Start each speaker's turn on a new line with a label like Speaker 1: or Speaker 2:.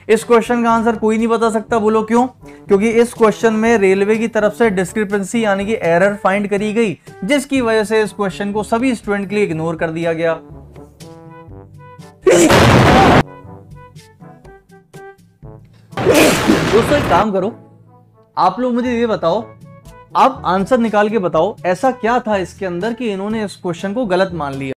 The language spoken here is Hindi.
Speaker 1: इस क्वेश्चन का आंसर कोई नहीं बता सकता, बोलो क्यों? क्योंकि इस क्वेश्चन में रेलवे की तरफ से डिस्क्रिपेंसी यानी कि एरर फाइंड करी गई, जिसकी वजह से इस क्वेश्चन को सभी स्टूडेंट के लिए इग्नोर कर दिया गया। दोस्तों एक काम करो, आप लोग मुझे ये बताओ, आप आंसर निकाल के बताओ ऐसा क्या था इसके अंदर कि इन्होंने इस क्वेश्चन को गलत मान लिया।